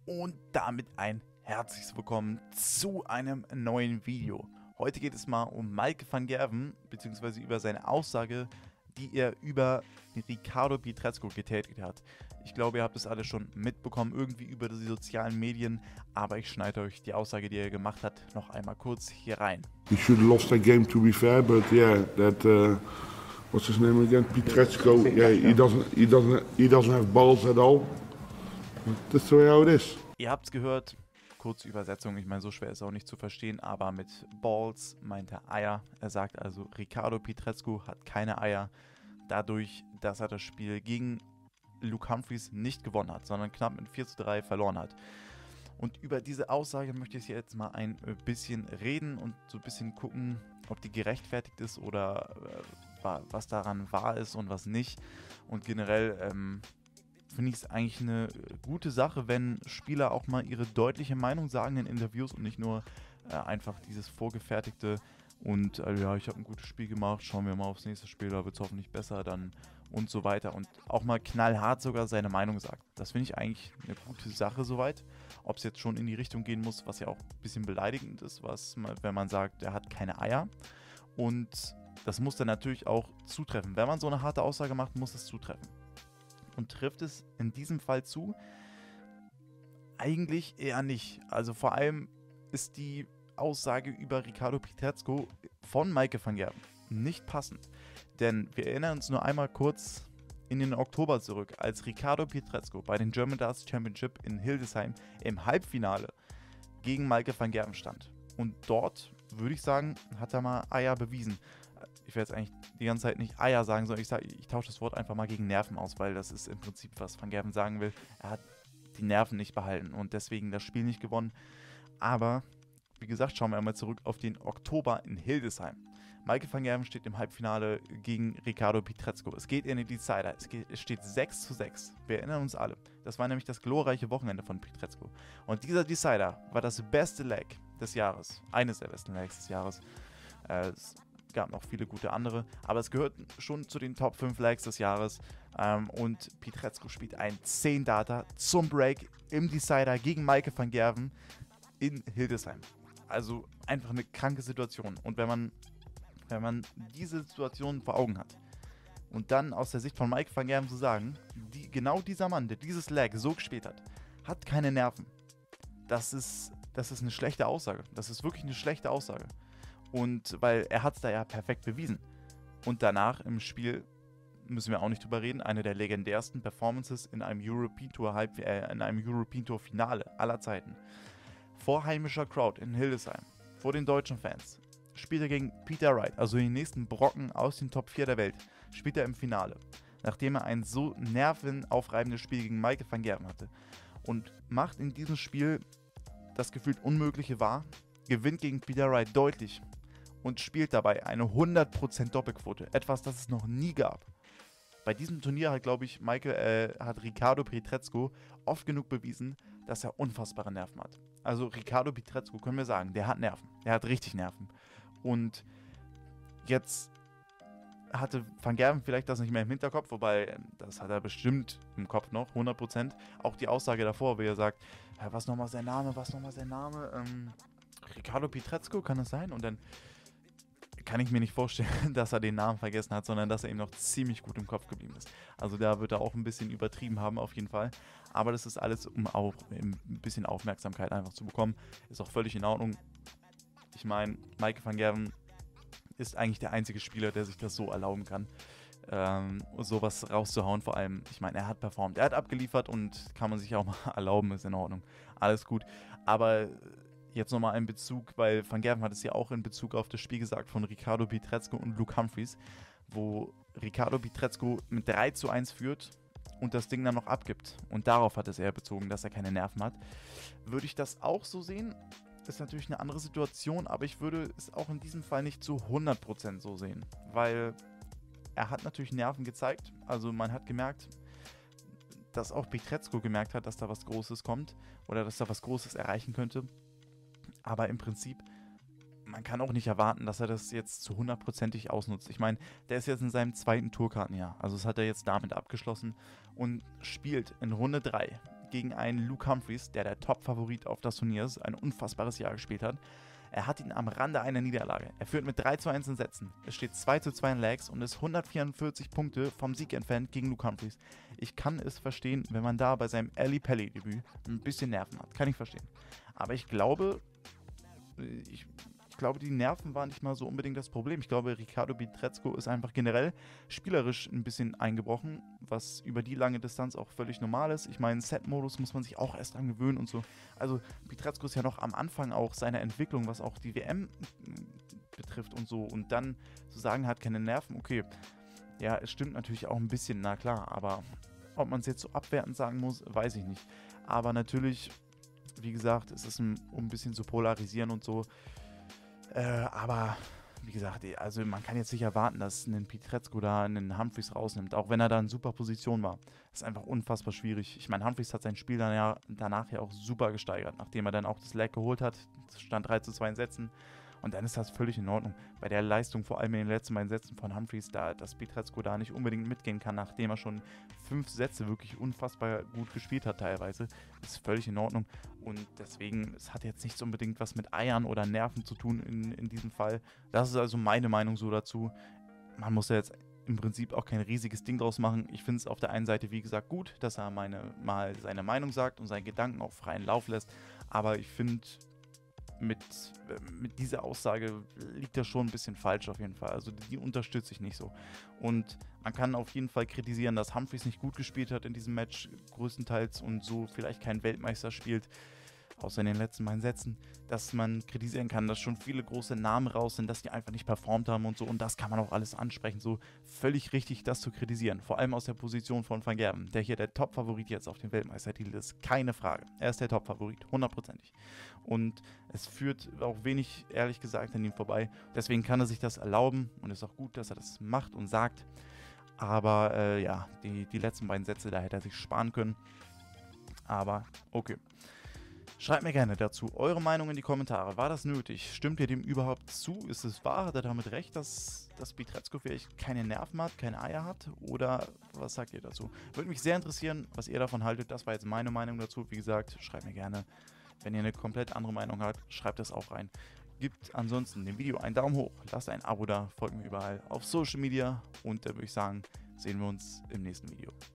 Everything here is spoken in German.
Und damit ein herzliches Willkommen zu einem neuen Video. Heute geht es mal um Maaike van Gerwen, beziehungsweise über seine Aussage, die er über Riccardo Pietrezco getätigt hat. Ich glaube, ihr habt es alle schon mitbekommen, irgendwie über die sozialen Medien, aber ich schneide euch die Aussage, die er gemacht hat, noch einmal kurz hier rein. He should have lost that game, to be fair, but yeah, what's his name again? Pietrezco. Yeah, he doesn't have balls at all. That's the way how it is. Ihr habt es gehört, kurze Übersetzung, ich meine, so schwer ist auch nicht zu verstehen, aber mit Balls meint er Eier. Er sagt also, Riccardo Pietrezco hat keine Eier, dadurch, dass er das Spiel gegen Luke Humphries nicht gewonnen hat, sondern knapp mit 4:3 verloren hat. Und über diese Aussage möchte ich jetzt mal ein bisschen reden und so ein bisschen gucken, ob die gerechtfertigt ist oder was daran wahr ist und was nicht. Und generell finde ich es eigentlich eine gute Sache, wenn Spieler auch mal ihre deutliche Meinung sagen in Interviews und nicht nur einfach dieses vorgefertigte und ja, ich habe ein gutes Spiel gemacht, schauen wir mal aufs nächste Spiel, da wird es hoffentlich besser dann und so weiter und auch mal knallhart sogar seine Meinung sagt. Das finde ich eigentlich eine gute Sache soweit. Ob es jetzt schon in die Richtung gehen muss, was ja auch ein bisschen beleidigend ist, wenn man sagt, er hat keine Eier. Und das muss dann natürlich auch zutreffen. Wenn man so eine harte Aussage macht, muss es zutreffen. Und trifft es in diesem Fall zu? Eigentlich eher nicht. Also vor allem ist die Aussage über Riccardo Pietrezco von Maaike van Gerwen nicht passend. Denn wir erinnern uns nur einmal kurz in den Oktober zurück, als Riccardo Pietrezco bei den German Darts Championship in Hildesheim im Halbfinale gegen Maaike van Gerwen stand. Und dort, würde ich sagen, hat er mal Eier bewiesen. Ich werde jetzt eigentlich die ganze Zeit nicht Eier sagen, sondern ich tausche das Wort einfach mal gegen Nerven aus, weil das ist im Prinzip, was Van Gerwen sagen will. Er hat die Nerven nicht behalten und deswegen das Spiel nicht gewonnen. Aber, wie gesagt, schauen wir einmal zurück auf den Oktober in Hildesheim. Maaike van Gerwen steht im Halbfinale gegen Riccardo Pietrezco. Es geht in den Decider. Es steht 6:6. Wir erinnern uns alle. Das war nämlich das glorreiche Wochenende von Pietrezco. Und dieser Decider war das beste Leg des Jahres. Eines der besten Legs des Jahres. Es gab noch viele gute andere, aber es gehört schon zu den Top 5 Legs des Jahres. Und Pietrezco spielt ein 10-Data zum Break im Decider gegen Maaike van Gerwen in Hildesheim. Also einfach eine kranke Situation. Und wenn man diese Situation vor Augen hat und dann aus der Sicht von Maaike van Gerwen zu sagen, genau dieser Mann, der dieses Leg so gespielt hat keine Nerven. Das ist eine schlechte Aussage. Das ist wirklich eine schlechte Aussage. Und weil er hat es da ja perfekt bewiesen. Und danach im Spiel müssen wir auch nicht drüber reden, eine der legendärsten Performances in einem European Tour Finale aller Zeiten. Vor heimischer Crowd in Hildesheim, vor den deutschen Fans, spielt er gegen Peter Wright, also den nächsten Brocken aus den Top 4 der Welt, spielt er im Finale, nachdem er ein so nervenaufreibendes Spiel gegen Maaike van Gerwen hatte. Und macht in diesem Spiel das gefühlt Unmögliche wahr, gewinnt gegen Peter Wright deutlich und spielt dabei eine 100% Doppelquote, etwas, das es noch nie gab. Bei diesem Turnier hat, glaube ich, hat Riccardo Pietrezco oft genug bewiesen, dass er unfassbare Nerven hat. Also Riccardo Pietrezco, können wir sagen, der hat Nerven. Der hat richtig Nerven. Und jetzt hatte Van Gerwen vielleicht das nicht mehr im Hinterkopf, wobei das hat er bestimmt im Kopf noch, 100%. Auch die Aussage davor, wie er sagt, ja, was nochmal sein Name? Riccardo Pietrezco, kann das sein? Und dann kann ich mir nicht vorstellen, dass er den Namen vergessen hat, sondern dass er ihm noch ziemlich gut im Kopf geblieben ist. Also da wird er auch ein bisschen übertrieben haben auf jeden Fall. Aber das ist alles, um auch ein bisschen Aufmerksamkeit einfach zu bekommen. Ist auch völlig in Ordnung. Ich meine, Maaike van Gerwen ist eigentlich der einzige Spieler, der sich das so erlauben kann, sowas rauszuhauen. Vor allem, ich meine, er hat performt, er hat abgeliefert und kann man sich auch mal erlauben, ist in Ordnung. Alles gut. Aber jetzt nochmal in Bezug, weil Van Gerwen hat es ja auch in Bezug auf das Spiel gesagt von Riccardo Pietrezco und Luke Humphries, wo Riccardo Pietrezco mit 3:1 führt und das Ding dann noch abgibt. Und darauf hat es eher bezogen, dass er keine Nerven hat. Würde ich das auch so sehen? Ist natürlich eine andere Situation, aber ich würde es auch in diesem Fall nicht zu 100% so sehen, weil er hat natürlich Nerven gezeigt. Also man hat gemerkt, dass auch Pietrezco gemerkt hat, dass da was Großes kommt oder dass er was Großes erreichen könnte. Aber im Prinzip, man kann auch nicht erwarten, dass er das jetzt zu 100%ig ausnutzt. Ich meine, der ist jetzt in seinem zweiten Tourkartenjahr. Also das hat er jetzt damit abgeschlossen und spielt in Runde 3 gegen einen Luke Humphries, der Top-Favorit auf das Turnier ist, ein unfassbares Jahr gespielt hat. Er hat ihn am Rande einer Niederlage. Er führt mit 3:1 in Sätzen. Es steht 2:2 in Legs und ist 144 Punkte vom Sieg entfernt gegen Luke Humphries. Ich kann es verstehen, wenn man da bei seinem Ali Pelli-Debüt ein bisschen Nerven hat. Kann ich verstehen. Aber ich glaube, die Nerven waren nicht mal so unbedingt das Problem. Ich glaube, Ricardo Pietrezco ist einfach generell spielerisch ein bisschen eingebrochen, was über die lange Distanz auch völlig normal ist. Ich meine, Set-Modus muss man sich auch erst dran gewöhnen und so. Also Pietrezco ist ja noch am Anfang auch seiner Entwicklung, was auch die WM betrifft und so. Und dann zu sagen, hat keine Nerven, okay. Ja, es stimmt natürlich auch ein bisschen, na klar. Aber ob man es jetzt so abwertend sagen muss, weiß ich nicht. Aber natürlich, wie gesagt, es ist um ein bisschen zu polarisieren und so. Aber wie gesagt, also man kann jetzt nicht erwarten, dass ein Pietrezco da einen Humphries rausnimmt, auch wenn er da in super Position war. Das ist einfach unfassbar schwierig. Ich meine, Humphries hat sein Spiel danach ja auch super gesteigert, nachdem er dann auch das Leg geholt hat. Es stand 3:2 in Sätzen. Und dann ist das völlig in Ordnung. Bei der Leistung, vor allem in den letzten beiden Sätzen von Humphries, dass Pietrezco da nicht unbedingt mitgehen kann, nachdem er schon 5 Sätze wirklich unfassbar gut gespielt hat teilweise, ist völlig in Ordnung. Und deswegen, es hat jetzt nichts unbedingt was mit Eiern oder Nerven zu tun in diesem Fall. Das ist also meine Meinung so dazu. Man muss ja jetzt im Prinzip auch kein riesiges Ding draus machen. Ich finde es auf der einen Seite, wie gesagt, gut, dass er mal seine Meinung sagt und seinen Gedanken auch freien Lauf lässt. Aber ich finde, mit dieser Aussage liegt das schon ein bisschen falsch auf jeden Fall. Also die unterstütze ich nicht so. Und man kann auf jeden Fall kritisieren, dass Humphries nicht gut gespielt hat in diesem Match, größtenteils, und so vielleicht kein Weltmeister spielt, außer in den letzten beiden Sätzen, dass man kritisieren kann, dass schon viele große Namen raus sind, dass die einfach nicht performt haben und so, und das kann man auch alles ansprechen, so völlig richtig, das zu kritisieren, vor allem aus der Position von Van Gerwen, der hier der Top-Favorit jetzt auf den Weltmeistertitel ist, keine Frage, er ist der Top-Favorit, 100%ig, und es führt auch wenig, ehrlich gesagt, an ihm vorbei, deswegen kann er sich das erlauben und ist auch gut, dass er das macht und sagt, aber ja, die letzten beiden Sätze, da hätte er sich sparen können, aber okay. Schreibt mir gerne dazu eure Meinung in die Kommentare. War das nötig? Stimmt ihr dem überhaupt zu? Ist es wahr? Hat er damit recht, dass Pietrezco vielleicht keine Nerven hat, keine Eier hat? Oder was sagt ihr dazu? Würde mich sehr interessieren, was ihr davon haltet. Das war jetzt meine Meinung dazu. Wie gesagt, schreibt mir gerne. Wenn ihr eine komplett andere Meinung habt, schreibt das auch rein. Gebt ansonsten dem Video einen Daumen hoch, lasst ein Abo da, folgt mir überall auf Social Media und da würde ich sagen, sehen wir uns im nächsten Video.